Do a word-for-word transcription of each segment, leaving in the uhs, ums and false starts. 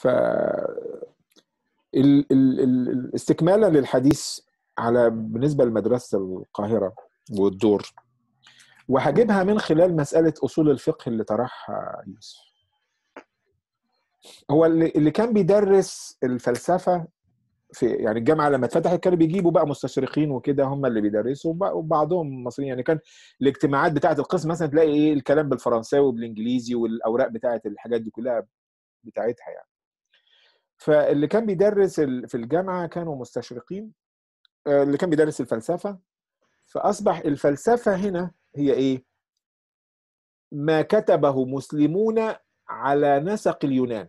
ف ال... ال... ال... استكمالا للحديث على بالنسبه لمدرسه القاهره والدور، وهجيبها من خلال مساله اصول الفقه اللي طرحها يوسف. هو اللي, اللي كان بيدرس الفلسفه في يعني الجامعه لما اتفتحت كانوا بيجيبوا بقى مستشرقين وكده هم اللي بيدرسوا، وبعضهم مصريين. يعني كان الاجتماعات بتاعه القسم مثلا تلاقي ايه الكلام بالفرنساوي وبالانجليزي والاوراق بتاعه الحاجات دي كلها بتاعتها يعني. فاللي كان بيدرس في الجامعه كانوا مستشرقين، اللي كان بيدرس الفلسفه. فاصبح الفلسفه هنا هي ايه؟ ما كتبه مسلمون على نسق اليونان.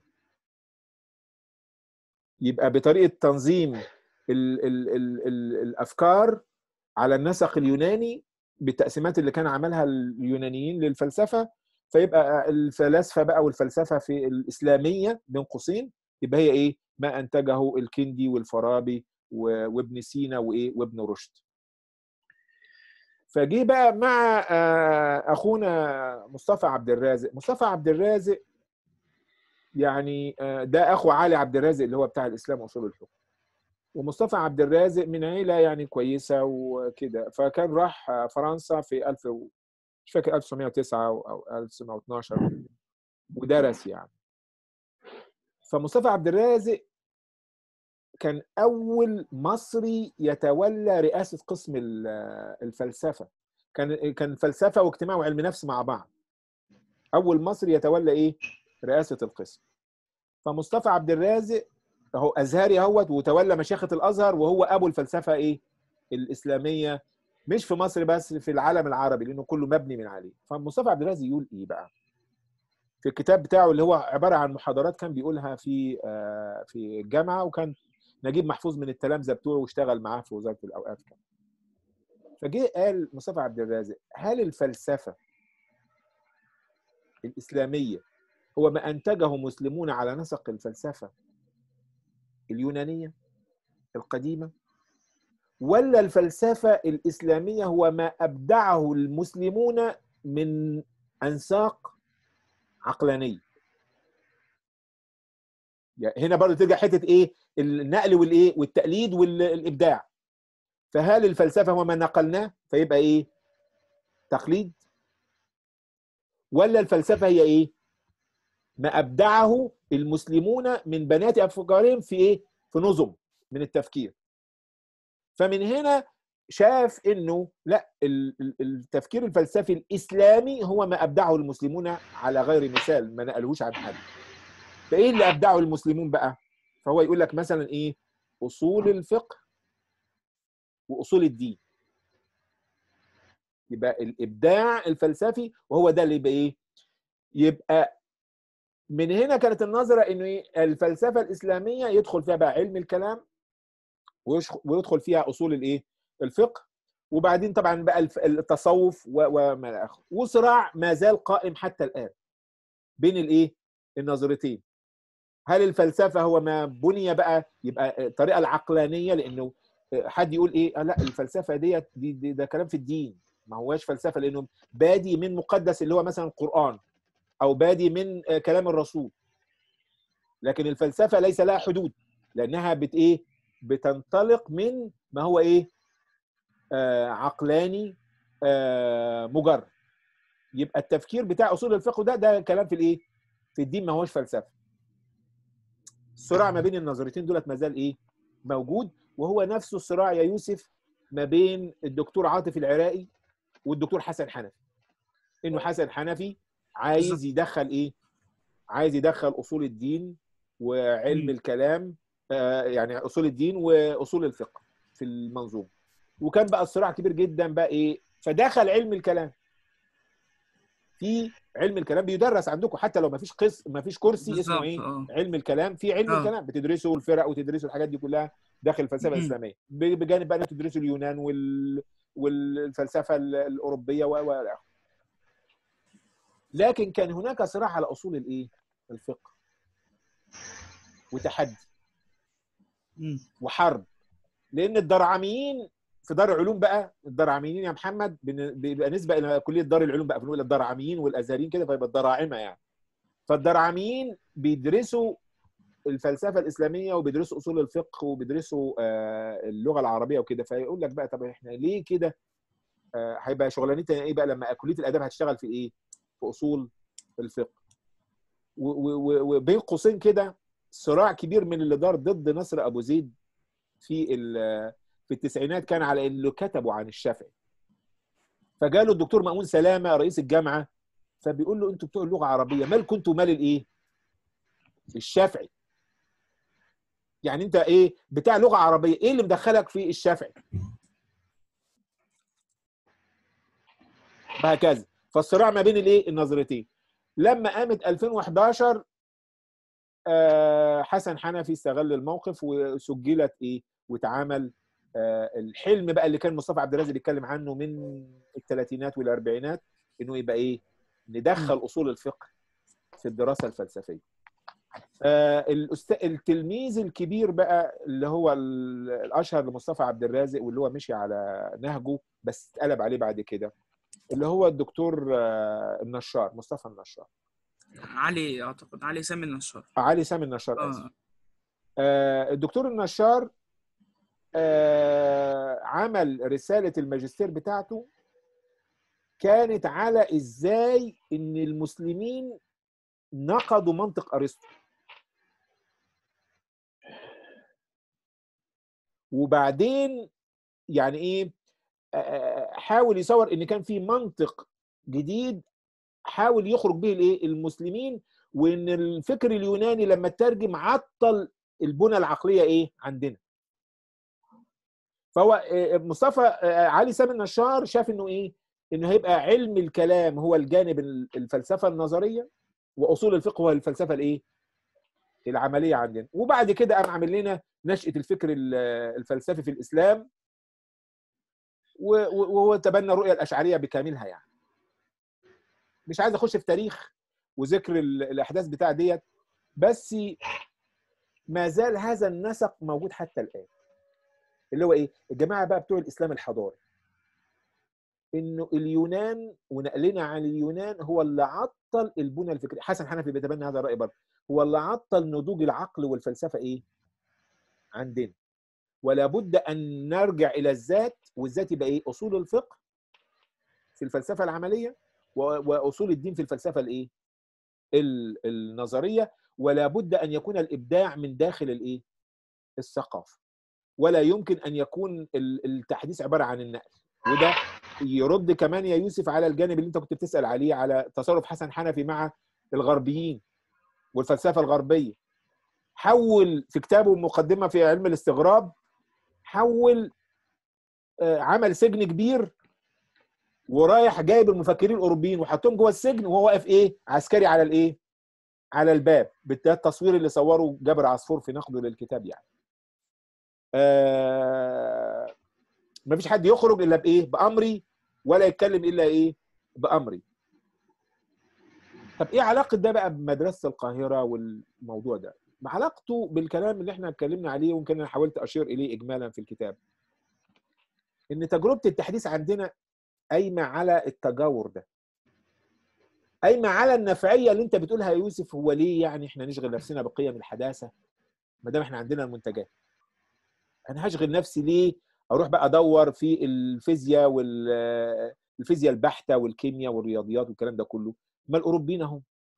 يبقى بطريقه تنظيم ال ال ال ال الافكار على النسق اليوناني بالتقسيمات اللي كان عملها اليونانيين للفلسفه. فيبقى الفلاسفه بقى والفلسفه في الاسلاميه بين قوسين يبقى هي ايه؟ ما انتجه الكندي والفارابي وابن سينا وايه وابن رشد. فجه بقى مع اخونا مصطفى عبد الرازق. مصطفى عبد الرازق يعني ده اخو علي عبد الرازق اللي هو بتاع الاسلام واصول الفقه. ومصطفى عبد الرازق من عيله يعني كويسه وكده، فكان راح فرنسا في ألف مش فاكر ألف وتسعمائة وتسعة او ألف وتسعمائة واثناشر ودرس يعني. فمصطفى عبد الرازق كان اول مصري يتولى رئاسه قسم الفلسفه. كان كان فلسفه واجتماع وعلم نفس مع بعض. اول مصري يتولى ايه؟ رئاسه القسم. فمصطفى عبد الرازق اهو ازهري اهوت وتولى مشيخه الازهر، وهو ابو الفلسفه ايه؟ الاسلاميه، مش في مصر بس، في العالم العربي، لانه كله مبني من عليه. فمصطفى عبد الرازق يقول ايه بقى في الكتاب بتاعه اللي هو عباره عن محاضرات كان بيقولها في في الجامعه، وكان نجيب محفوظ من التلامذه بتوعه واشتغل معاه في وزاره الاوقاف كان. فجه قال مصطفى عبد الرازق: هل الفلسفه الاسلاميه هو ما انتجه مسلمون على نسق الفلسفه اليونانيه القديمه، ولا الفلسفه الاسلاميه هو ما ابدعه المسلمون من انساق عقلانيه؟ يعني هنا برضه ترجع حته ايه؟ النقل والايه؟ والتقليد والابداع. فهل الفلسفه هو ما نقلناه فيبقى ايه؟ تقليد، ولا الفلسفه هي ايه؟ ما ابدعه المسلمون من بنات افكارهم في ايه؟ في نظم من التفكير. فمن هنا شاف انه لا، التفكير الفلسفي الاسلامي هو ما ابدعه المسلمون على غير مثال، ما نقلوش عن حد. فايه اللي ابدعه المسلمون بقى؟ فهو يقول لك مثلا ايه؟ اصول الفقه واصول الدين. يبقى الابداع الفلسفي وهو ده اللي يبقى ايه؟ يبقى من هنا كانت النظره انه إيه؟ الفلسفه الاسلاميه يدخل فيها بقى علم الكلام، ويدخل فيها اصول الايه؟ الفقه، وبعدين طبعا بقى التصوف وما الى اخره. وصراع ما زال قائم حتى الان بين الايه؟ النظرتين. هل الفلسفه هو ما بني بقى يبقى الطريقه العقلانيه؟ لانه حد يقول ايه؟ لا الفلسفه ديت دي, دي ده كلام في الدين، ما هواش فلسفه، لانه بادي من مقدس اللي هو مثلا القران، او بادي من كلام الرسول. لكن الفلسفه ليس لها حدود، لانها بت ايه؟ بتنطلق من ما هو ايه؟ آه عقلاني آه مجرد. يبقى التفكير بتاع اصول الفقه ده ده كلام في الايه؟ في الدين، ما هوش فلسفه. الصراع ما بين النظريتين دولت ما زال ايه؟ موجود. وهو نفس الصراع يا يوسف ما بين الدكتور عاطف العراقي والدكتور حسن حنفي. انه حسن حنفي عايز يدخل ايه؟ عايز يدخل اصول الدين وعلم الكلام، آه يعني اصول الدين واصول الفقه في المنظومه. وكان بقى الصراع كبير جدا بقى ايه؟ فدخل علم الكلام. في علم الكلام بيدرس عندكم حتى لو ما فيش قسم، ما فيش كرسي اسمه ايه؟ أوه. علم الكلام. في علم أوه. الكلام بتدرسوا الفرق وتدرسوا الحاجات دي كلها داخل الفلسفه الاسلاميه، بجانب بقى تدرسوا اليونان وال والفلسفه الاوروبيه و لكن كان هناك صراع على اصول الايه؟ الفقه، وتحدي وحرب. لان الدرعميين في دار العلوم بقى، الدرعميين يا محمد بيبقى نسبه الى كليه دار العلوم بقى، بنقول الدرعميين والازهريين كده، فيبقى الدراعمه يعني. فالدرعميين بيدرسوا الفلسفه الاسلاميه وبيدرسوا اصول الفقه وبيدرسوا اللغه العربيه وكده، فيقول لك بقى طب احنا ليه كده هيبقى شغلانتنا ايه بقى لما كليه الاداب هتشتغل في ايه؟ في اصول الفقه. وبين قوسين كده صراع كبير من اللي دار ضد نصر ابو زيد في في التسعينات كان على اللي كتبوا عن الشافعي. فجاله الدكتور مأمون سلامه رئيس الجامعه، فبيقول له انتوا بتوع اللغه العربيه مالكم انتوا مال الايه؟ الشافعي. يعني انت ايه بتاع لغه عربيه، ايه اللي مدخلك في الشافعي؟ وهكذا. فالصراع ما بين الايه؟ النظرتين. لما قامت ألفين وحداشر حسن حنفي استغل الموقف وسجلت ايه؟ واتعمل الحلم بقى اللي كان مصطفى عبد الرازق بيتكلم عنه من الثلاثينات والاربعينات، انه يبقى ايه؟ ندخل اصول الفقه في الدراسه الفلسفيه. التلميذ الكبير بقى اللي هو الاشهر لمصطفى عبد الرازق واللي هو مشي على نهجه بس اتقلب عليه بعد كده، اللي هو الدكتور النشار، مصطفى النشار. علي اعتقد علي سامي النشار. علي سامي النشار اسف. آه. الدكتور النشار آه عمل رسالة الماجستير بتاعته كانت على ازاي ان المسلمين نقضوا منطق ارسطو، وبعدين يعني ايه حاول يصور ان كان في منطق جديد حاول يخرج به الايه المسلمين، وان الفكر اليوناني لما ترجم عطل البنى العقليه ايه عندنا. فهو مصطفى علي سامي النشار شاف انه ايه؟ انه هيبقى علم الكلام هو الجانب الفلسفه النظريه، واصول الفقه هو الفلسفه الايه؟ العمليه عندنا. وبعد كده قام عامل لنا نشأة الفكر الفلسفي في الاسلام، وهو تبنى الرؤيه الاشعريه بكاملها. يعني مش عايز اخش في تاريخ وذكر الاحداث بتاع ديت، بس ما زال هذا النسق موجود حتى الان، اللي هو ايه؟ الجماعه بقى بتوع الاسلام الحضاري، انه اليونان ونقلنا عن اليونان هو اللي عطل البنى الفكريه. حسن حنفي بيتبنى هذا الراي برضه، هو اللي عطل نضوج العقل والفلسفه ايه؟ عندنا. ولا بد ان نرجع الى الذات، والذات يبقى ايه؟ اصول الفقه في الفلسفه العمليه، واصول الدين في الفلسفه الايه؟ النظريه. ولا بد ان يكون الابداع من داخل الايه؟ الثقافه. ولا يمكن ان يكون التحديث عباره عن النقل. وده يرد كمان يا يوسف على الجانب اللي انت كنت بتسال عليه، على تصرف حسن حنفي مع الغربيين والفلسفه الغربيه. حول في كتابه مقدمه في علم الاستغراب، حول عمل سجن كبير ورايح جايب المفكرين الاوروبيين وحطهم جوه السجن، وهو واقف ايه؟ عسكري على الايه؟ على الباب. ده التصوير اللي صوره جابر عصفور في نقده للكتاب. يعني آه ما فيش حد يخرج الا بايه؟ بامري، ولا يتكلم الا ايه؟ بامري. طب ايه علاقه ده بقى بمدرسه القاهره والموضوع ده؟ علاقته بالكلام اللي احنا اتكلمنا عليه، ويمكن انا حاولت اشير اليه اجمالا في الكتاب، ان تجربه التحديث عندنا قايمه على التجاور ده، قايمه على النفعيه اللي انت بتقولها يا يوسف. هو ليه يعني احنا نشغل نفسنا بقيم الحداثه ما دام احنا عندنا المنتجات؟ انا هشغل نفسي ليه اروح بقى ادور في الفيزياء والفيزياء البحته والكيمياء والرياضيات والكلام ده كله؟ ما الاوروبيين اهم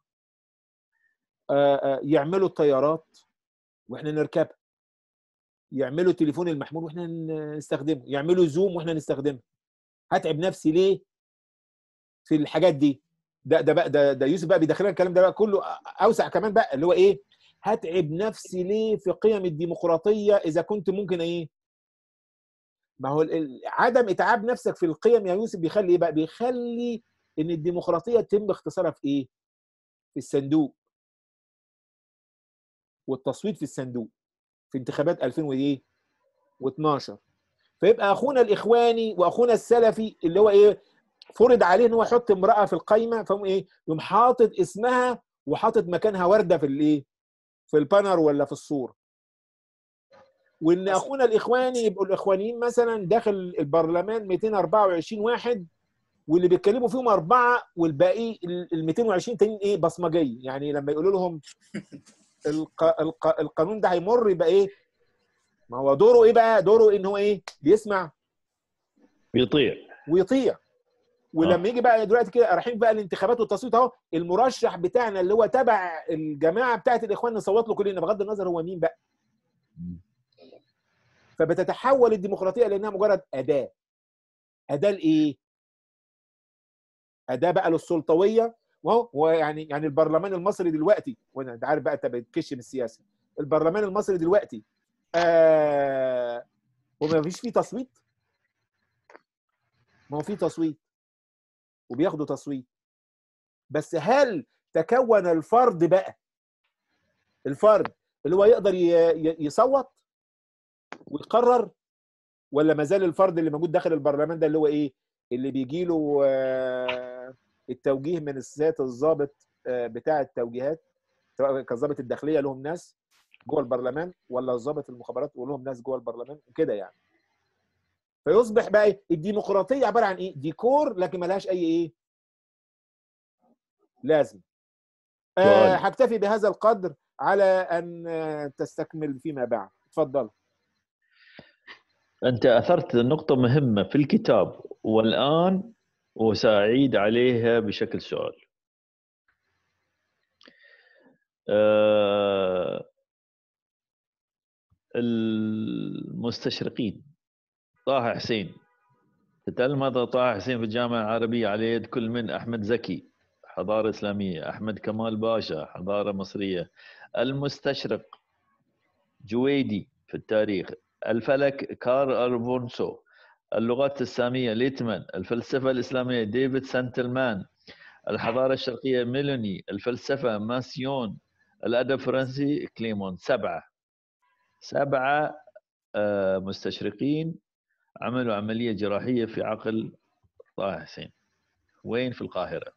يعملوا الطيارات واحنا نركبها، يعملوا التليفون المحمول واحنا نستخدمه، يعملوا زوم واحنا نستخدمه. هتعب نفسي ليه في الحاجات دي؟ ده ده بقى ده, ده يوسف بقى بيدخلنا الكلام ده بقى كله اوسع كمان بقى، اللي هو ايه؟ هتعب نفسي ليه في قيم الديمقراطيه اذا كنت ممكن ايه؟ ما هو عدم اتعاب نفسك في القيم يا يوسف بيخلي ايه بقى؟ بيخلي ان الديمقراطيه يتم اختصارها في ايه؟ في الصندوق والتصويت في الصندوق في انتخابات ألفين واثناشر. فيبقى اخونا الاخواني واخونا السلفي اللي هو ايه؟ فرض عليه ان هو يحط امراه في القايمه، فهم ايه؟ يقوم حاطط اسمها وحاطط مكانها ورده في الايه؟ في البانر ولا في الصوره. وان اخونا الاخواني يبقوا الاخوانيين مثلا داخل البرلمان مئتين وأربعة وعشرين واحد، واللي بيتكلموا فيهم اربعه والباقي ال مئتين وعشرين تانيين ايه؟ بصمجيه. يعني لما يقولوا لهم الق... الق... القانون ده هيمر يبقى ايه؟ ما هو دوره ايه بقى؟ دوره ان هو ايه؟ بيسمع بيطيع ويطيع. ولما يجي بقى دلوقتي كده رايحين بقى الانتخابات والتصويت اهو، المرشح بتاعنا اللي هو تبع الجماعه بتاعت الاخوان نصوت له كلنا بغض النظر هو مين بقى. فبتتحول الديمقراطيه لانها مجرد اداه. اداه لايه؟ اداه بقى للسلطويه. وهو هو يعني يعني البرلمان المصري دلوقتي، وانا انت عارف بقى انت بتكش من السياسه، البرلمان المصري دلوقتي آه وما فيش فيه تصويت. ما هو فيه تصويت وبياخدوا تصويت، بس هل تكون الفرد بقى، الفرد اللي هو يقدر يصوت ويقرر، ولا ما زال الفرد اللي موجود داخل البرلمان ده اللي هو ايه؟ اللي بيجي له التوجيه من السيادة الضابط بتاع التوجيهات، سواء كضابط الداخليه لهم ناس جوه البرلمان، ولا ضابط المخابرات ولهم ناس جوه البرلمان وكده يعني. فيصبح بقى ايه؟ الديمقراطيه عباره عن ايه؟ ديكور لكن ملهاش اي ايه؟ لازم. آه هكتفي بهذا القدر على ان تستكمل فيما بعد. اتفضل. أنت أثرت نقطة مهمة في الكتاب والآن وسأعيد عليها بشكل سؤال. أه المستشرقين طه حسين، تتلمذ طه حسين في الجامعة العربية على يد كل من أحمد زكي حضارة إسلامية، أحمد كمال باشا حضارة مصرية، المستشرق جويدي في التاريخ، الفلك كارل ألفونسو، اللغات السامية ليتمان، الفلسفة الإسلامية ديفيد سانتلمان، الحضارة الشرقية ميلوني، الفلسفة ماسيون، الأدب الفرنسي كليمون. سبعة سبعة مستشرقين عملوا عملية جراحية في عقل طه حسين. وين؟ في القاهرة.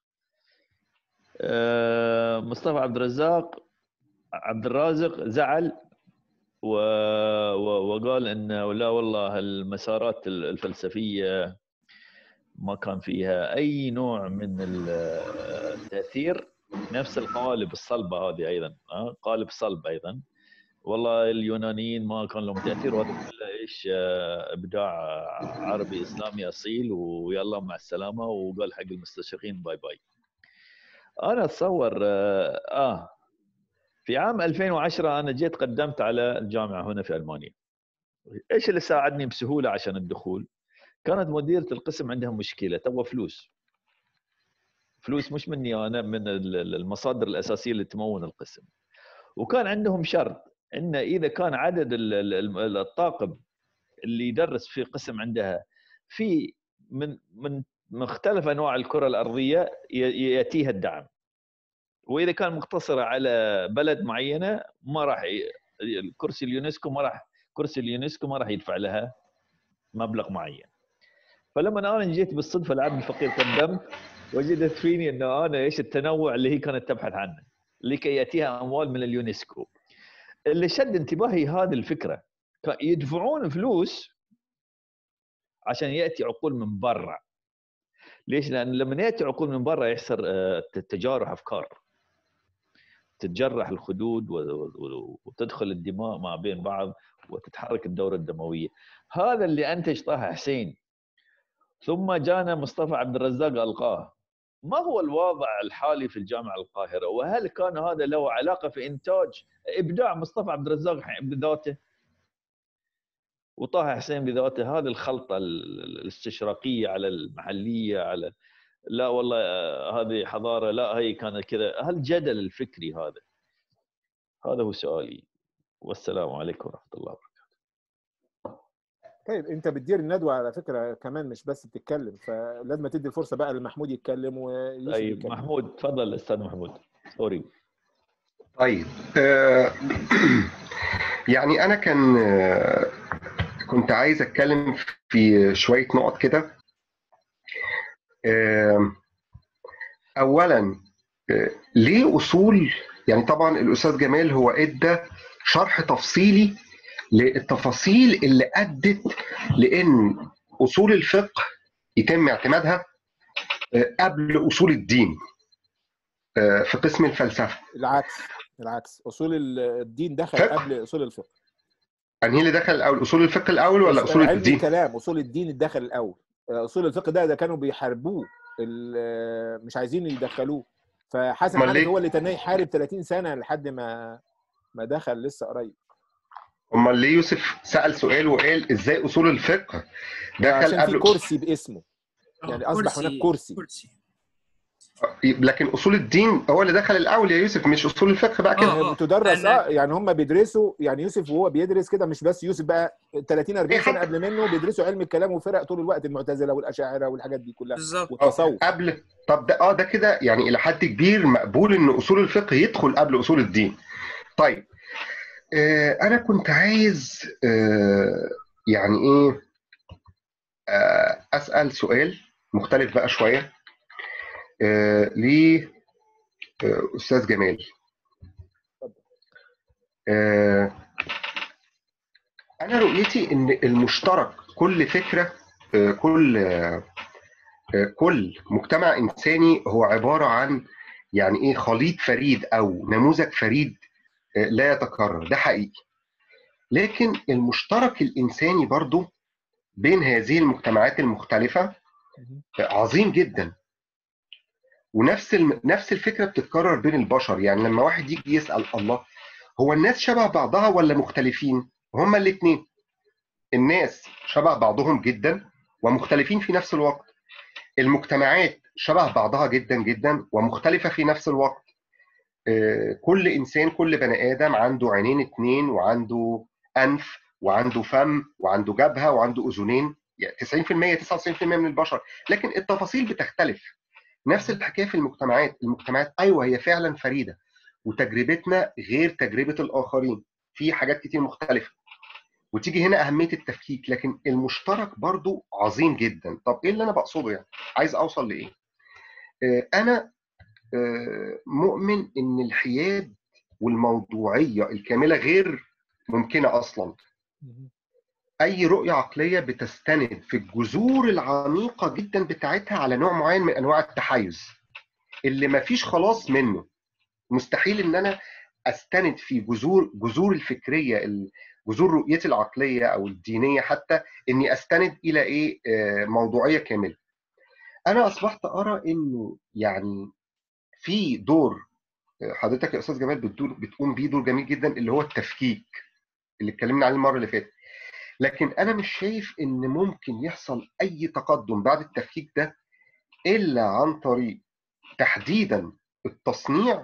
مصطفى عبد الرزاق عبد الرازق زعل و... وقال انه لا والله المسارات الفلسفيه ما كان فيها اي نوع من التاثير، نفس القالب الصلبه هذه ايضا، قالب صلب ايضا. والله اليونانيين ما كان لهم تاثير، وهذا كله ايش؟ ابداع عربي اسلامي اصيل، ويلا مع السلامه، وقال حق المستشرقين باي باي. انا اتصور اه في عام ألفين وعشرة انا جيت قدمت على الجامعه هنا في المانيا. ايش اللي ساعدني بسهوله عشان الدخول؟ كانت مديره القسم عندها مشكله، تبغى فلوس. فلوس مش مني انا، من المصادر الاساسيه اللي تمون القسم. وكان عندهم شرط ان اذا كان عدد الطاقم اللي يدرس في قسم عندها في من من مختلف انواع الكره الارضيه ياتيها الدعم. واذا كان مقتصره على بلد معينه ما راح الكرسي اليونسكو ما راح كرسي اليونسكو ما راح يدفع لها مبلغ معين. فلما انا جيت بالصدفه العبد الفقير قدمت، وجدت فيني انه انا ايش التنوع اللي هي كانت تبحث عنه لكي ياتيها اموال من اليونسكو. اللي شد انتباهي هذه الفكره، يدفعون فلوس عشان ياتي عقول من برا. ليش؟ لان لما ياتي عقول من برا يحصل تجارح افكار، تتجرح الخدود وتدخل الدماء ما بين بعض وتتحرك الدورة الدموية. هذا اللي أنتج طه حسين. ثم جانا مصطفى عبد الرزاق ألقاه. ما هو الوضع الحالي في الجامعة القاهرة؟ وهل كان هذا له علاقة في إنتاج إبداع مصطفى عبد الرزاق بذاته وطه حسين بذاته؟ هذه الخلطة الاستشراقية على المحلية، على لا والله هذه حضارة، لا هي كانت كذا. هالجدل الفكري هذا هذا هو سؤالي. والسلام عليكم ورحمة الله وبركاته. طيب انت بتدير الندوة على فكرة كمان، مش بس بتتكلم، فلازم تدي الفرصة بقى لمحمود يتكلم ويوسف طيب يتكلم. محمود تفضل استاذ محمود. سوري. طيب آه يعني انا كان آه كنت عايز اتكلم في شوية نقط كده. آه اولا آه ليه اصول؟ يعني طبعا الاستاذ جمال هو ادى شرح تفصيلي للتفاصيل اللي ادت لان اصول الفقه يتم اعتمادها قبل اصول الدين في قسم الفلسفه. العكس العكس، اصول الدين دخل فقه. قبل اصول الفقه. انهي اللي دخل الاول، اصول الفقه الاول ولا اصول علم الدين؟ الكلام، اصول الدين دخل الاول. اصول الفقه ده ده كانوا بيحاربوه، مش عايزين يدخلوه، فحسن أمال حنفي ليه؟ هو اللي تناه يحارب ثلاثين سنه لحد ما ما دخل لسه قريب. امال ليه يوسف سأل سؤال وقال ازاي اصول الفقه دخل عشان في قبل كرسي باسمه، يعني آه، اصبح هناك كرسي كرسي. كرسي لكن اصول الدين هو اللي دخل الاول يا يوسف، مش اصول الفقه بقى كده. اه اه بتدرس، أنا- اه يعني هم بيدرسوا، يعني يوسف وهو بيدرس كده، مش بس يوسف بقى ثلاثين ايه أربعين سنه حتى قبل منه بيدرسوا علم الكلام وفرق طول الوقت، المعتزله والاشاعره والحاجات دي كلها بالظبط. اه والتصوف. قبل. طب ده اه ده كده يعني الى حد كبير مقبول ان اصول الفقه يدخل قبل اصول الدين. طيب آه انا كنت عايز آه يعني ايه آه اسال سؤال مختلف بقى شويه آه لاستاذ جمال. آه انا رؤيتي ان المشترك كل فكره آه كل آه كل مجتمع انساني هو عباره عن يعني ايه خليط فريد او نموذج فريد لا يتكرر، ده حقيقي. لكن المشترك الإنساني برضو بين هذه المجتمعات المختلفة عظيم جدا، ونفس الم... نفس الفكرة بتتكرر بين البشر. يعني لما واحد يجي يسأل الله هو الناس شبه بعضها ولا مختلفين؟ هما الاثنين، الناس شبه بعضهم جدا ومختلفين في نفس الوقت. المجتمعات شبه بعضها جدا جدا ومختلفة في نفس الوقت. كل انسان، كل بني ادم عنده عينين اتنين وعنده انف وعنده فم وعنده جبهه وعنده اذنين، يعني تسعين في المية تسعة وتسعين في المية من البشر، لكن التفاصيل بتختلف. نفس الحكايه في المجتمعات. المجتمعات ايوه هي فعلا فريده وتجربتنا غير تجربه الاخرين، في حاجات كتير مختلفه، وتيجي هنا اهميه التفكيك. لكن المشترك برضو عظيم جدا. طب ايه اللي انا بقصده؟ يعني عايز اوصل لايه؟ انا مؤمن ان الحياد والموضوعيه الكامله غير ممكنه اصلا. اي رؤيه عقليه بتستند في الجذور العميقه جدا بتاعتها على نوع معين من انواع التحيز اللي مفيش خلاص منه. مستحيل ان انا استند في جذور جذور الفكريه، جذور رؤيتي العقليه او الدينيه حتى، اني استند الى ايه موضوعيه كامله. انا اصبحت ارى انه يعني في دور حضرتك يا استاذ جمال بتدور بتقوم بيه دور جميل جدا، اللي هو التفكيك اللي اتكلمنا عليه المره اللي فاتت. لكن انا مش شايف ان ممكن يحصل اي تقدم بعد التفكيك ده الا عن طريق تحديدا التصنيع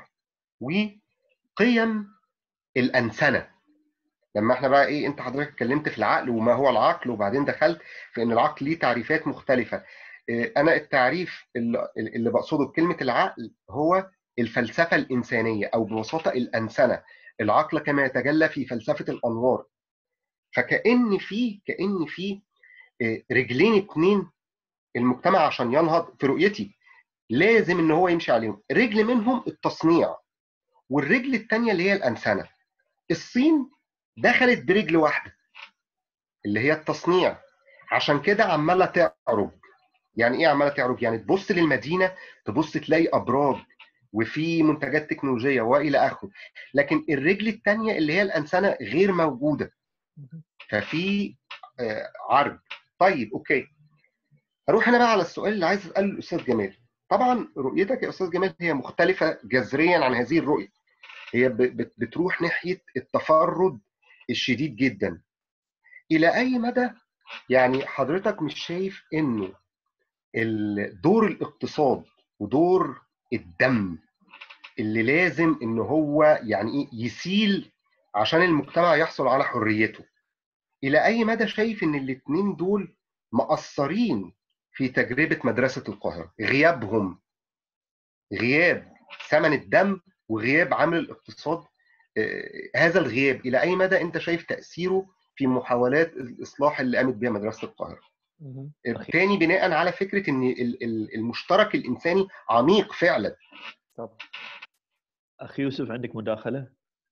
وقيم الانسنه. لما احنا بقى ايه، انت حضرتك اتكلمت في العقل وما هو العقل، وبعدين دخلت في ان العقل ليه تعريفات مختلفه. انا التعريف اللي, اللي بقصده بكلمه العقل هو الفلسفه الانسانيه، او ببساطه الانسنه، العقل كما يتجلى في فلسفه الانوار. فكأن في كأن في رجلين اتنين المجتمع عشان ينهض في رؤيتي لازم ان هو يمشي عليهم. رجل منهم التصنيع، والرجل الثانيه اللي هي الانسنه. الصين دخلت برجل واحده اللي هي التصنيع، عشان كده عماله تعرج. يعني ايه عماله تعرج؟ يعني تبص للمدينه تبص تلاقي ابراج وفي منتجات تكنولوجيه والى اخره، لكن الرجل الثانيه اللي هي الانسنه غير موجوده، ففي عرض. طيب اوكي، اروح انا بقى على السؤال اللي عايز اساله الاستاذ جمال. طبعا رؤيتك يا استاذ جمال هي مختلفه جذريا عن هذه الرؤيه. هي بتروح ناحيه التفرد الشديد جدا. الى اي مدى يعني حضرتك مش شايف انه دور الاقتصاد ودور الدم اللي لازم ان هو يعني ايه يسيل عشان المجتمع يحصل على حريته، الى اي مدى شايف ان الاثنين دول مأثرين في تجربة مدرسة القاهرة؟ غيابهم، غياب ثمن الدم وغياب عامل الاقتصاد، آه هذا الغياب الى اي مدى انت شايف تأثيره في محاولات الاصلاح اللي قامت بها مدرسة القاهرة؟ تاني بناء على فكرة ان المشترك الانساني عميق فعلا. طبعا. اخي يوسف عندك مداخلة؟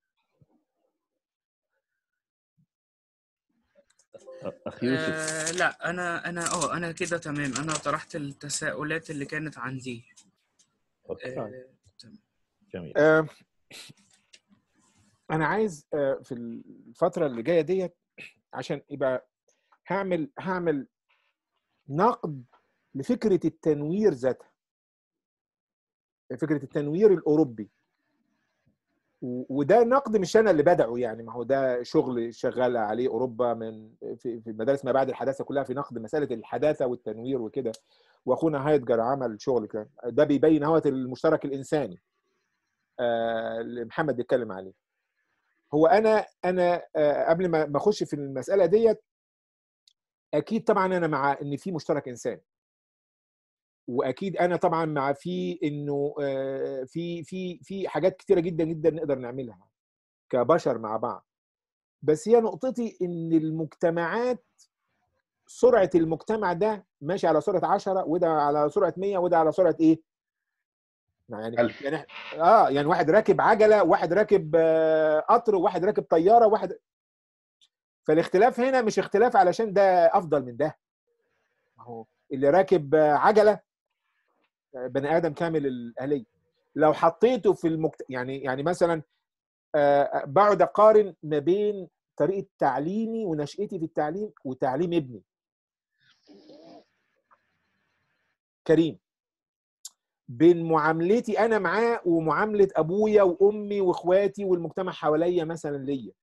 اخي يوسف. آه لا انا انا اه انا كده تمام، انا طرحت التساؤلات اللي كانت عندي. اوكي آه جميل. آه انا عايز في الفتره اللي جايه ديت عشان يبقى هعمل هعمل نقد لفكره التنوير ذاتها، فكره التنوير الاوروبي. وده نقد مش انا اللي بدعه يعني، ما هو ده شغل شغال عليه اوروبا من في في المدارس ما بعد الحداثه كلها، في نقد مساله الحداثه والتنوير وكده. واخونا هايدجر عمل شغل كده، ده بيبين اهوت المشترك الانساني آه اللي محمد بيتكلم عليه. هو انا انا آه قبل ما ما اخش في المساله ديت، اكيد طبعا انا مع ان في مشترك انساني، واكيد انا طبعا مع في انه آه في في في حاجات كتيره جدا جدا نقدر نعملها كبشر مع بعض. بس هي نقطتي ان المجتمعات، سرعه المجتمع ده ماشي على سرعه عشرة، وده على سرعه مية، وده على سرعه ايه؟ يعني ألف. يعني اه يعني واحد راكب عجله، واحد راكب آه قطر، وواحد راكب طياره، واحد. فالاختلاف هنا مش اختلاف علشان ده افضل من ده. ما هو اللي راكب آه عجله آه بني ادم كامل الاهليه. لو حطيته في المكت... يعني يعني مثلا آه بقعد اقارن ما بين طريقه تعليمي ونشأتي في التعليم وتعليم ابني كريم، بين معاملتي انا معاه ومعامله ابويا وامي واخواتي والمجتمع حواليا مثلا ليا.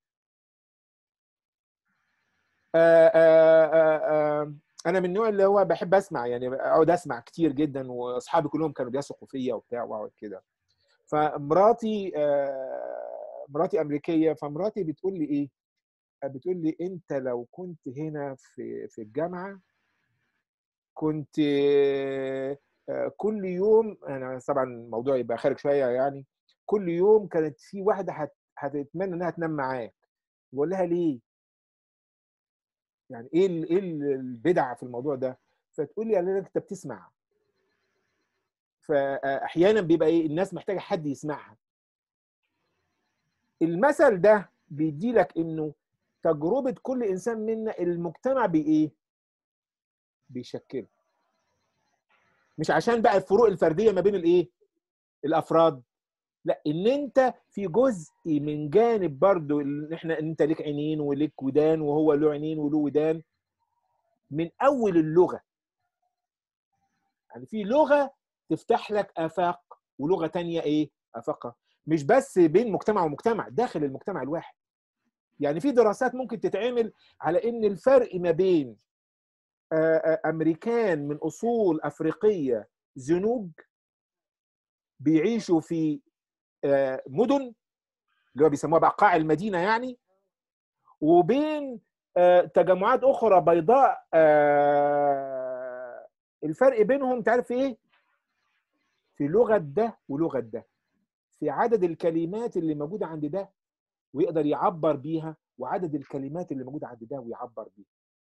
انا من النوع اللي هو بحب اسمع، يعني اقعد اسمع كتير جدا، واصحابي كلهم كانوا بيثقوا فيا وبتاع واقعد كده. فمراتي مراتي امريكيه، فمراتي بتقول لي ايه؟ بتقول لي انت لو كنت هنا في في الجامعه كنت كل يوم، انا طبعا الموضوع يبقى خارج شويه يعني، كل يوم كانت في واحده هت... هتتمنى انها تنام معاك. بقول لها ليه؟ يعني ايه ال... ايه البدع في الموضوع ده؟ فتقول لي يعني انت بتسمع. فاحيانا بيبقى ايه، الناس محتاجه حد يسمعها. المثل ده بيدي لك انه تجربه كل انسان منا المجتمع بايه؟ بيشكله. مش عشان بقى الفروق الفرديه ما بين الايه؟ الافراد، لا، ان انت في جزء من جانب برضو، ان احنا انت ليك عينين وليك ودان وهو له عينين وله ودان. من اول اللغه، يعني في لغه تفتح لك افاق، ولغه تانية ايه؟ افاقها. مش بس بين مجتمع ومجتمع، داخل المجتمع الواحد. يعني في دراسات ممكن تتعمل على ان الفرق ما بين امريكان من اصول افريقيه زنوج بيعيشوا في مدن اللي هو بيسموها بقى قاع المدينه يعني، وبين تجمعات اخرى بيضاء، الفرق بينهم تعرف في ايه؟ في لغه ده ولغه ده، في عدد الكلمات اللي موجوده عند ده ويقدر يعبر بيها، وعدد الكلمات اللي موجوده عند ده ويعبر بيها.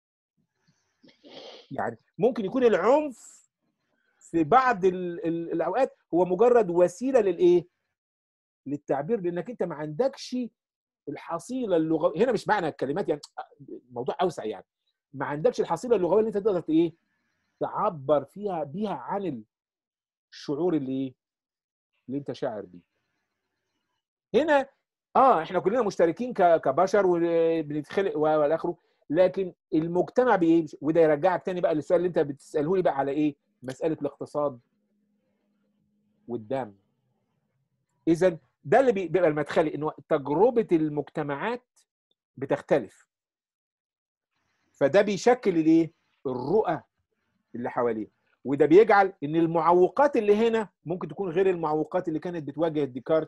يعني ممكن يكون العنف في بعض ال ال الاوقات هو مجرد وسيله للايه؟ للتعبير، لانك انت ما عندكش الحصيله اللغويه. هنا مش معنى الكلمات يعني، موضوع اوسع يعني، ما عندكش الحصيله اللغويه اللي انت تقدر ايه؟ تعبر فيها بيها عن الشعور اللي ايه؟ اللي انت شاعر بيه. هنا اه احنا كلنا مشتركين كبشر وبنتخلق والى اخره، لكن المجتمع بايه؟ وده يرجعك تاني بقى للسؤال اللي انت بتساله لي بقى على ايه؟ مساله الاقتصاد والدم. اذا ده اللي بيبقى المدخلي، انه تجربه المجتمعات بتختلف، فده بيشكل الايه؟ الرؤى اللي حواليه. وده بيجعل ان المعوقات اللي هنا ممكن تكون غير المعوقات اللي كانت بتواجه ديكارت،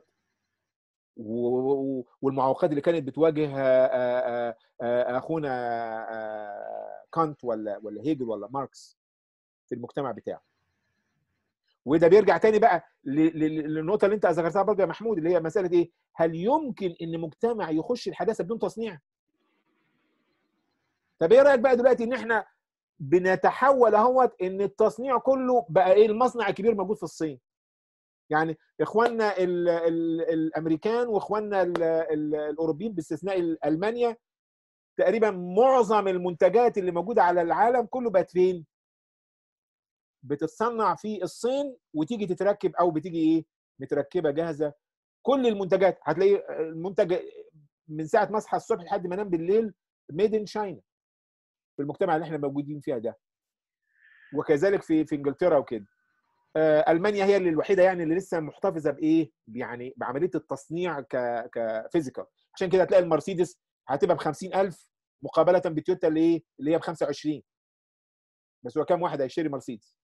والمعوقات اللي كانت بتواجه اخونا كانت ولا ولا هيجل ولا ماركس في المجتمع بتاعه. وده بيرجع تاني بقى للنقطه اللي انت ذكرتها برضه يا محمود، اللي هي مساله ايه؟ هل يمكن ان مجتمع يخش الحداثه بدون تصنيع؟ طب ايه رايك بقى دلوقتي ان احنا بنتحول اهوت ان التصنيع كله بقى ايه؟ المصنع الكبير موجود في الصين. يعني اخواننا ال ال الامريكان واخواننا ال ال الاوروبيين باستثناء المانيا، تقريبا معظم المنتجات اللي موجوده على العالم كله بقت فين؟ بتتصنع في الصين، وتيجي تتركب او بتيجي ايه؟ متركبه جاهزه كل المنتجات هتلاقي المنتج من ساعه ما اصحى الصبح لحد ما انام بالليل ميد ان شاينا في المجتمع اللي احنا موجودين فيها ده. وكذلك في في انجلترا وكده. المانيا هي اللي الوحيده يعني اللي لسه محتفظه بايه؟ يعني بعمليه التصنيع ك كفيزيكال. عشان كده هتلاقي المرسيدس هتبقى ب خمسين ألف مقابله بتويوتا اللي ايه؟ اللي هي ب خمسة وعشرين. بس هو كام واحد هيشتري مرسيدس؟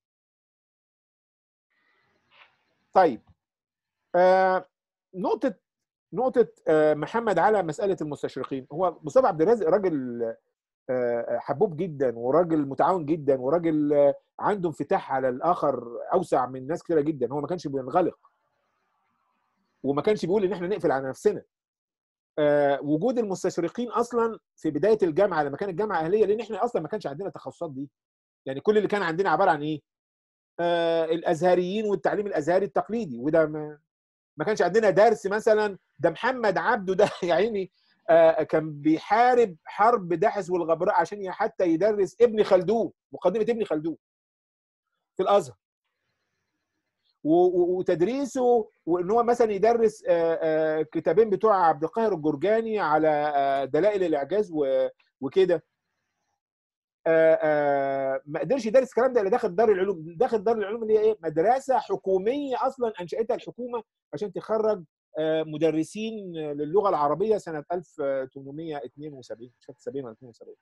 طيب آه نقطه نقطه آه محمد على مساله المستشرقين. هو مصطفى عبد الرازق راجل آه حبوب جدا، وراجل متعاون جدا، وراجل آه عنده انفتاح على الاخر اوسع من ناس كتيره جدا. هو ما كانش بينغلق وما كانش بيقول ان احنا نقفل على نفسنا. آه وجود المستشرقين اصلا في بدايه الجامعه لما كانت الجامعه اهليه، لان احنا اصلا ما كانش عندنا التخصصات دي. يعني كل اللي كان عندنا عباره عن ايه؟ آه الازهريين والتعليم الازهري التقليدي، وده ما, ما كانش عندنا درس مثلا. ده محمد عبده ده يا عيني آه كان بيحارب حرب داحس والغبراء عشان حتى يدرس ابن خلدون، مقدمه ابن خلدون في الازهر. وتدريسه وان هو مثلا يدرس كتابين بتوع عبد القاهر الجرجاني على دلائل الاعجاز وكده. ما قدرش يدرس الكلام ده الا داخل دار العلوم. داخل دار العلوم اللي هي ايه؟ مدرسه حكوميه اصلا انشاتها الحكومه عشان تخرج مدرسين للغه العربيه سنه ألف وثمانمائة واثنين وسبعين، مش فاكر سبعين ولا اثنين وسبعين.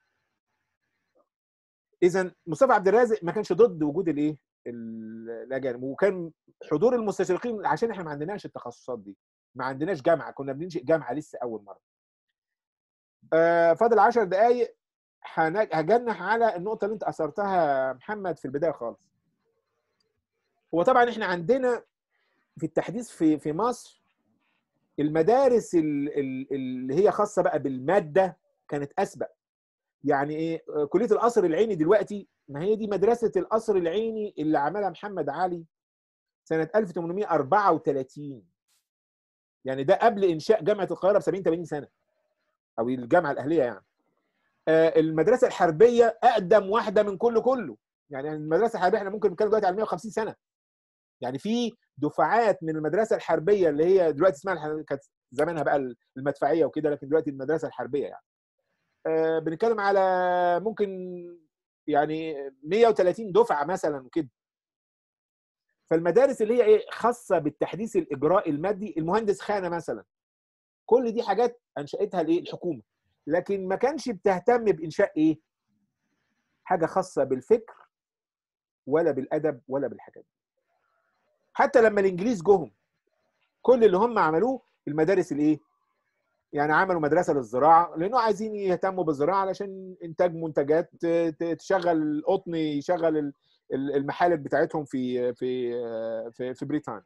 اذا مصطفى عبد الرازق ما كانش ضد وجود الايه؟ الاجانب، وكان حضور المستشرقين عشان احنا ما عندناش التخصصات دي، ما عندناش جامعه، كنا بننشئ جامعه لسه اول مره. آه فاضل عشر دقائق هجنح على النقطه اللي انت اثرتها محمد في البدايه خالص. هو طبعا احنا عندنا في التحديث في في مصر المدارس اللي هي خاصه بقى بالماده كانت اسبق. يعني ايه؟ كليه القصر العيني دلوقتي، ما هي دي مدرسه القصر العيني اللي عملها محمد علي سنه ألف وثمانمائة وأربعة وثلاثين. يعني ده قبل انشاء جامعه القاهره ب سبعين ثمانين سنه، او الجامعه الاهليه يعني. آه المدرسه الحربيه اقدم واحده من كله كله. يعني المدرسه الحربيه احنا ممكن نتكلم دلوقتي على مائة وخمسين سنه. يعني في دفعات من المدرسه الحربيه اللي هي دلوقتي اسمها، كانت زمانها بقى المدفعيه وكده، لكن دلوقتي المدرسه الحربيه يعني. آه بنتكلم على ممكن يعني مائة وثلاثين دفعه مثلا وكده. فالمدارس اللي هي ايه؟ خاصه بالتحديث الاجرائي المادي، المهندس خانه مثلا، كل دي حاجات انشاتها الايه؟ الحكومه. لكن ما كانش بتهتم بانشاء ايه؟ حاجه خاصه بالفكر ولا بالادب ولا بالحاجات دي. حتى لما الانجليز جم كل اللي هم عملوه المدارس الايه؟ يعني عملوا مدرسه للزراعه لانه عايزين يهتموا بالزراعه علشان انتاج منتجات تشغل القطن، يشغل المحالب بتاعتهم في في في في بريطانيا.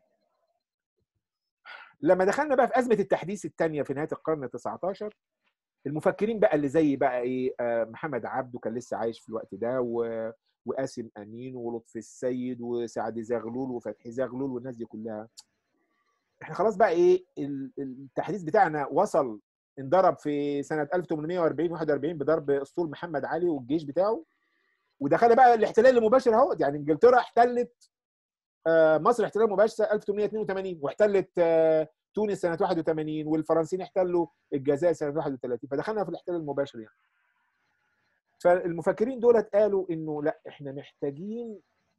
لما دخلنا بقى في ازمه التحديث الثانيه في نهايه القرن التاسع عشر، المفكرين بقى اللي زي بقى ايه؟ محمد عبده كان لسه عايش في الوقت ده، و... وقاسم امين ولطفي السيد وسعد زغلول وفتحي زغلول والناس دي كلها. احنا خلاص بقى ايه؟ التحديث بتاعنا وصل، انضرب في سنه ألف وثمانمائة وأربعين واحد وأربعين بضرب اسطول محمد علي والجيش بتاعه. ودخل بقى الاحتلال المباشر اهو. يعني انجلترا احتلت مصر احتلال مباشر ألف وثمانمائة واثنين وثمانين، واحتلت تونس سنه واحد وثمانين، والفرنسيين احتلوا الجزائر سنه واحد وثلاثين. فدخلنا في الاحتلال المباشر يعني. فالمفكرين دولت قالوا انه لا، احنا محتاجين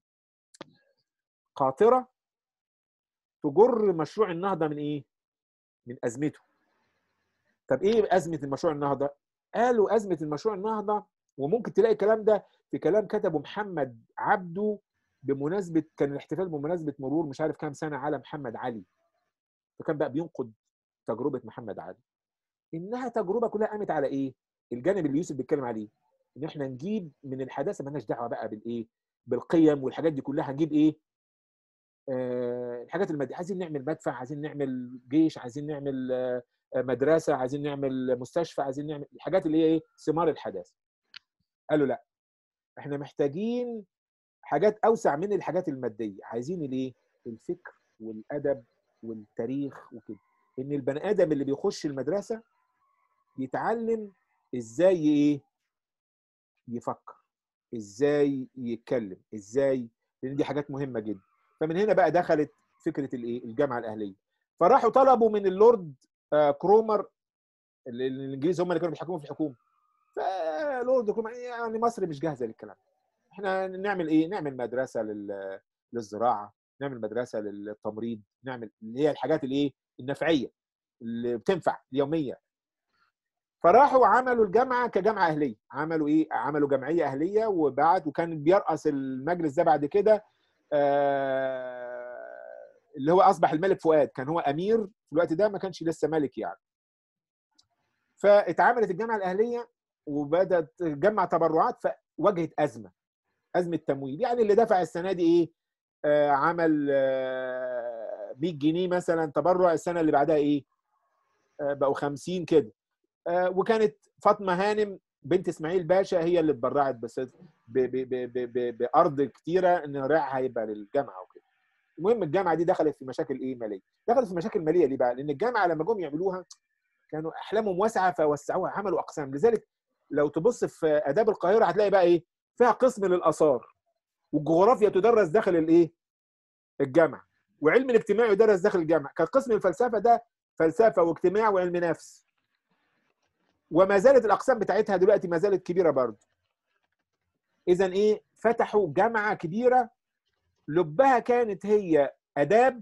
قاطره تجر مشروع النهضه من ايه؟ من ازمته. طب ايه ازمه المشروع النهضه؟ قالوا ازمه المشروع النهضه، وممكن تلاقي الكلام ده في كلام كتبه محمد عبده بمناسبه، كان الاحتفال بمناسبه مرور مش عارف كام سنه على محمد علي. فكان بقى بينقد تجربه محمد علي، انها تجربه كلها قامت على ايه؟ الجانب اللي يوسف بيتكلم عليه، ان احنا نجيب من الحداثه مالناش دعوه بقى بالايه؟ بالقيم والحاجات دي كلها. هنجيب ايه؟ آه الحاجات الماديه. عايزين نعمل مدفع، عايزين نعمل جيش، عايزين نعمل آه مدرسه، عايزين نعمل مستشفى، عايزين نعمل الحاجات اللي هي ايه؟ ثمار الحداثه. قالوا لا، احنا محتاجين حاجات اوسع من الحاجات الماديه. عايزين الايه؟ الفكر والادب والتاريخ وكده. ان البني ادم اللي بيخش المدرسه يتعلم ازاي ايه؟ يفكر، ازاي يتكلم، ازاي، لان دي حاجات مهمه جدا. فمن هنا بقى دخلت فكره الايه؟ الجامعه الاهليه. فراحوا طلبوا من اللورد كرومر، الانجليز هم اللي كانوا بيحكموا في الحكومه، فلورد كرومر يعني مصر مش جاهزه للكلام، احنا نعمل ايه؟ نعمل مدرسه لل... للزراعه، نعمل مدرسه للتمريض، نعمل اللي هي الحاجات الايه النفعيه اللي بتنفع اليوميه. فراحوا عملوا الجامعه كجامعه اهليه، عملوا ايه؟ عملوا جمعيه اهليه، وبعد وكان بيرأس المجلس ده بعد كده آه اللي هو اصبح الملك فؤاد، كان هو امير في الوقت ده، ما كانش لسه ملك يعني. فاتعملت الجامعه الاهليه وبدات تجمع تبرعات، فواجهت ازمه، ازمه تمويل. يعني اللي دفع السنه دي ايه؟ آه عمل آه مية جنيه مثلا تبرع، السنه اللي بعدها ايه؟ آه بقوا خمسين كده. آه وكانت فاطمه هانم بنت اسماعيل باشا هي اللي اتبرعت بس ب ب ب ب بارض كتيره ان ريعها هيبقى للجامعه وكده. المهم الجامعه دي دخلت في مشاكل ايه؟ ماليه. دخلت في مشاكل ماليه ليه بقى؟ لان الجامعه لما جم يعملوها كانوا احلامهم واسعه فوسعوها، عملوا اقسام. لذلك لو تبص في اداب القاهره هتلاقي بقى ايه؟ فيها قسم للاثار، والجغرافيا تدرس داخل الايه؟ الجامعه، وعلم الاجتماع يدرس داخل الجامعه. كان قسم الفلسفه ده فلسفه واجتماع وعلم نفس، وما زالت الاقسام بتاعتها دلوقتي ما زالت كبيره برضه. اذا ايه؟ فتحوا جامعه كبيره لبها كانت هي اداب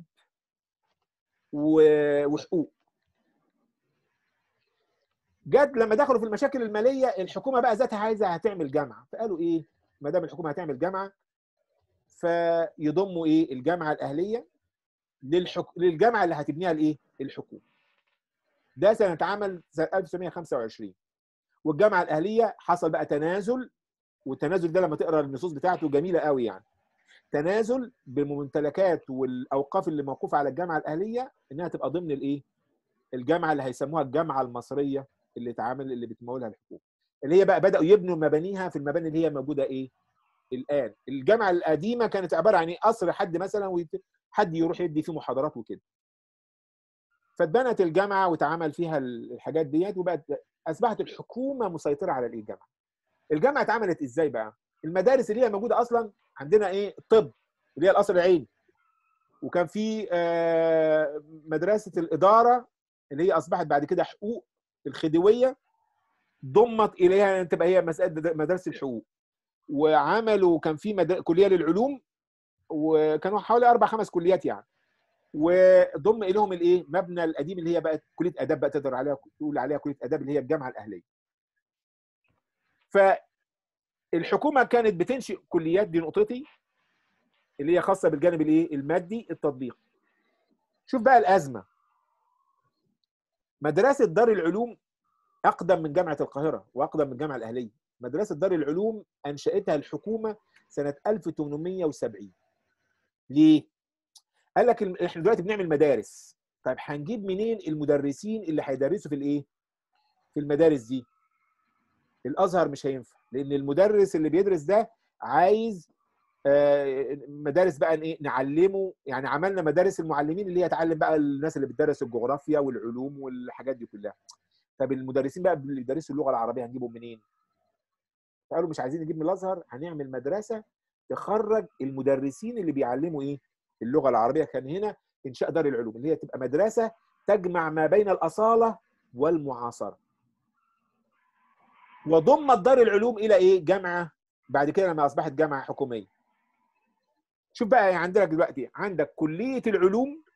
وحقوق. جت لما دخلوا في المشاكل الماليه الحكومه بقى ذاتها عايزه هتعمل جامعه، فقالوا ايه؟ ما دام الحكومه هتعمل جامعه فيضموا ايه؟ الجامعه الاهليه للحك... للجامعه اللي هتبنيها الايه؟ الحكومه. ده سنه اتعمل سنه ألف وتسعمية وخمسة وعشرين. والجامعه الاهليه حصل بقى تنازل، والتنازل ده لما تقرا النصوص بتاعته جميله قوي يعني. تنازل بالممتلكات والاوقاف اللي موقوفه على الجامعه الاهليه انها تبقى ضمن الايه؟ الجامعه اللي هيسموها الجامعه المصريه اللي اتعمل اللي بتمولها الحكومه. اللي هي بقى بداوا يبنوا مبانيها في المباني اللي هي موجوده ايه؟ الان. الجامعه القديمه كانت عباره عن ايه؟ قصر حد مثلا وحد يروح يدي فيه محاضرات وكده. فاتبنت الجامعه واتعمل فيها الحاجات ديت، وبقت اصبحت الحكومه مسيطره على الجامعه. الجامعه اتعملت ازاي بقى؟ المدارس اللي هي موجوده اصلا عندنا ايه؟ الطب اللي هي القصر العيني، وكان في مدرسه الاداره اللي هي اصبحت بعد كده حقوق الخديويه، ضمت اليها ان تبقى هي مدرسه الحقوق. وعملوا كان في مد... كليه للعلوم، وكانوا حوالي اربع خمس كليات يعني، وضم اليهم الايه؟ مبنى القديم اللي هي بقت كليه اداب، بقى تقدر عليها تقول عليها كليه اداب اللي هي الجامعه الاهليه. فالحكومه كانت بتنشئ كليات، دي نقطتي اللي هي خاصه بالجانب الايه؟ المادي التطبيقي. شوف بقى الازمه. مدرسه دار العلوم اقدم من جامعه القاهره واقدم من الجامعه الاهليه. مدرسه دار العلوم انشاتها الحكومه سنه ألف وثمانمية وسبعين. ليه؟ قال لك احنا دلوقتي بنعمل مدارس، طيب هنجيب منين المدرسين اللي هيدرسوا في الايه؟ في المدارس دي. الازهر مش هينفع، لان المدرس اللي بيدرس ده عايز مدارس بقى ايه؟ نعلمه. يعني عملنا مدارس المعلمين اللي هي تعلم بقى الناس اللي بتدرس الجغرافيا والعلوم والحاجات دي كلها. طب المدرسين بقى اللي بيدرسوا اللغه العربيه هنجيبهم منين؟ فقالوا مش عايزين نجيب من الازهر، هنعمل مدرسه تخرج المدرسين اللي بيعلموا ايه؟ اللغه العربيه. كان هنا انشاء دار العلوم اللي هي تبقى مدرسه تجمع ما بين الاصاله والمعاصره. وضمت دار العلوم الى ايه؟ جامعه بعد كده لما اصبحت جامعه حكوميه. شوف بقى عندك دلوقتي عندك كليه العلوم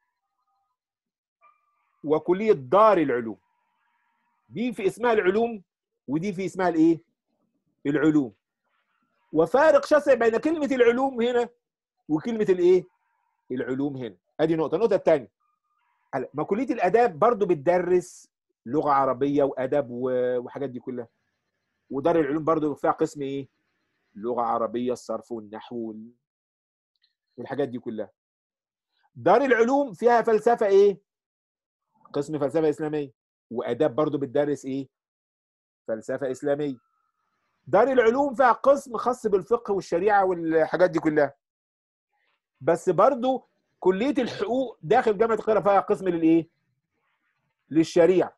وكليه دار العلوم. دي في اسمها العلوم ودي في اسمها الايه؟ العلوم. وفارق شاسع بين كلمه العلوم هنا وكلمه الايه؟ العلوم هنا. ادي نقطه. النقطه الثانيه، ما كليه الاداب برضو بتدرس لغه عربيه واداب وحاجات دي كلها. ودار العلوم برضو فيها قسم ايه؟ لغه عربيه، الصرف والنحو والحاجات دي كلها. دار العلوم فيها فلسفه ايه؟ قسم فلسفه اسلاميه. واداب برضو بتدرس ايه؟ فلسفه اسلاميه. دار العلوم فيها قسم خاص بالفقه والشريعه والحاجات دي كلها. بس برضو كليه الحقوق داخل جامعه القاهره فيها قسم للايه؟ للشريعه.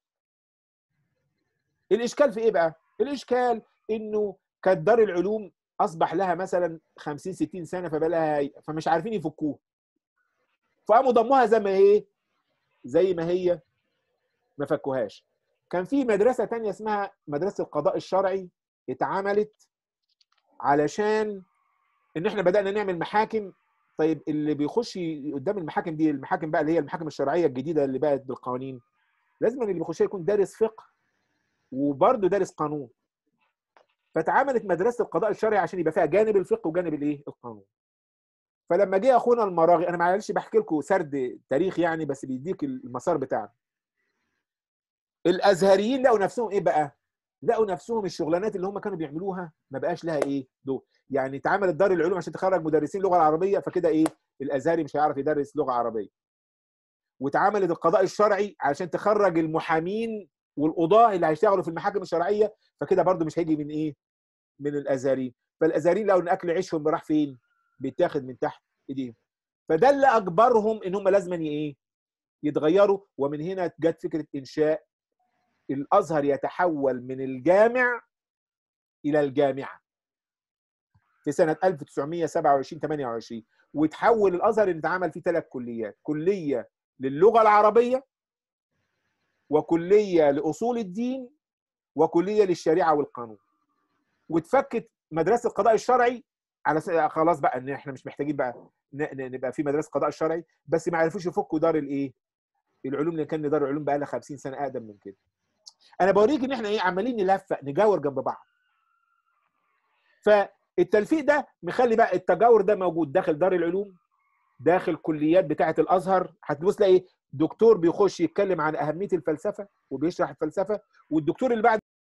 الاشكال في ايه بقى؟ الاشكال انه كانت دار العلوم اصبح لها مثلا خمسين ستين سنه، فبقى لها فمش عارفين يفكوها، فقاموا ضموها زي ما ايه؟ زي ما هي، ما فكوهاش. كان في مدرسه تانية اسمها مدرسه القضاء الشرعي، اتعملت علشان ان احنا بدانا نعمل محاكم. طيب اللي بيخش قدام المحاكم دي، المحاكم بقى اللي هي المحاكم الشرعيه الجديده اللي بقت بالقوانين، لازم اللي بيخش يكون دارس فقه وبرضه دارس قانون. فتعملت مدرسه القضاء الشرعي عشان يبقى فيها جانب الفقه وجانب الايه؟ القانون. فلما جه اخونا المراغي، انا معلش بحكي لكم سرد تاريخ يعني، بس بيديك المسار بتاعنا. الازهريين لقوا نفسهم ايه بقى؟ لقوا نفسهم الشغلانات اللي هم كانوا بيعملوها ما بقاش لها ايه؟ دور. يعني اتعملت دار العلوم عشان تخرج مدرسين لغه عربيه، فكده ايه؟ الازهري مش هيعرف يدرس لغه عربيه. واتعملت القضاء الشرعي عشان تخرج المحامين والقضاه اللي هيشتغلوا في المحاكم الشرعيه، فكده برضو مش هيجي من ايه؟ من الازهريين. فالازهريين لقوا ان اكل عيشهم راح فين؟ بيتاخد من تحت ايديهم. فده اللي اجبرهم ان هم لازم ايه؟ يتغيروا. ومن هنا جت فكره انشاء الازهر يتحول من الجامع الى الجامعه في سنه ألف وتسعمائة وسبعة وعشرين ثمانية وعشرين، وتحول الازهر ان اتعمل فيه ثلاث كليات: كليه للغه العربيه، وكليه لاصول الدين، وكليه للشريعه والقانون. واتفكت مدرسه القضاء الشرعي على خلاص بقى ان احنا مش محتاجين بقى نبقى في مدرسه قضاء الشرعي، بس ما عرفوش يفكوا دار الايه؟ العلوم، اللي كان دار العلوم بقى لها خمسين سنه اقدم من كده. انا بوريك ان احنا ايه؟ عمالين نلفق نجاور جنب بعض. فالتلفيق ده مخلي بقى التجاور ده موجود داخل دار العلوم، داخل كليات بتاعه الازهر. هتبص تلاقي دكتور بيخش يتكلم عن اهميه الفلسفه وبيشرح الفلسفه، والدكتور اللي بعد